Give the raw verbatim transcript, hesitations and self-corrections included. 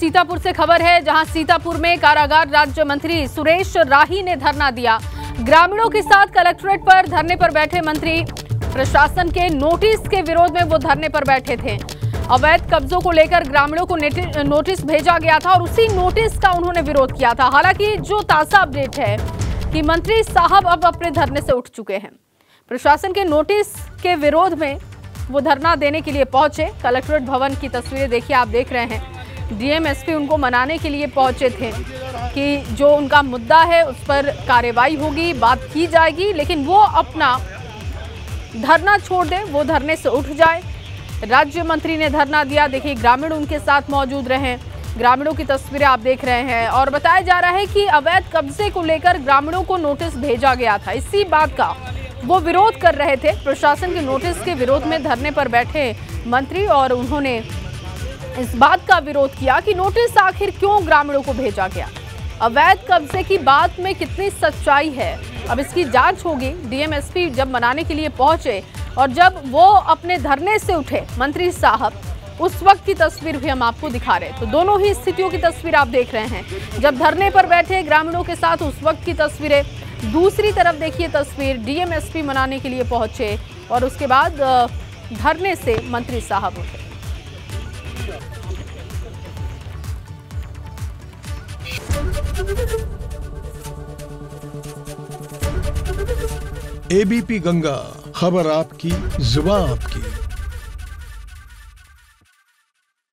सीतापुर से खबर है, जहां सीतापुर में कारागार राज्य मंत्री सुरेश राही ने धरना दिया। ग्रामीणों के साथ कलेक्ट्रेट पर धरने पर बैठे मंत्री प्रशासन के नोटिस के विरोध में वो धरने पर बैठे थे। अवैध कब्जों को लेकर ग्रामीणों को नोटिस भेजा गया था और उसी नोटिस का उन्होंने विरोध किया था। हालांकि जो ताजा अपडेट है कि मंत्री साहब अब अपने धरने से उठ चुके हैं। प्रशासन के नोटिस के विरोध में वो धरना देने के लिए पहुंचे। कलेक्ट्रेट भवन की तस्वीरें देखिए, आप देख रहे हैं। डीएम एसपी उनको मनाने के लिए पहुंचे थे कि जो उनका मुद्दा है उस पर कार्रवाई होगी, बात की जाएगी, लेकिन वो अपना धरना छोड़ दें, वो धरने से उठ जाए। राज्य मंत्री ने धरना दिया। देखिए, ग्रामीण उनके साथ मौजूद रहे। ग्रामीणों की तस्वीरें आप देख रहे हैं और बताया जा रहा है कि अवैध कब्जे को लेकर ग्रामीणों को नोटिस भेजा गया था। इसी बात का वो विरोध कर रहे थे। प्रशासन के नोटिस के विरोध में धरने पर बैठे मंत्री और उन्होंने इस बात का विरोध किया कि नोटिस आखिर क्यों ग्रामीणों को भेजा गया, अवैध कब्जे की बात में कितनी सच्चाई है, अब इसकी जांच होगी। डीएम एसपी जब मनाने के लिए पहुंचे और जब वो अपने धरने से उठे मंत्री साहब, उस वक्त की तस्वीर भी हम आपको दिखा रहे हैं। तो दोनों ही स्थितियों की तस्वीर आप देख रहे हैं। जब धरने पर बैठे ग्रामीणों के साथ उस वक्त की तस्वीरें, दूसरी तरफ देखिए तस्वीर डीएम एसपी मनाने के लिए पहुंचे और उसके बाद धरने से मंत्री साहब उठे। एबीपी गंगा, खबर आपकी, जुबान आपकी।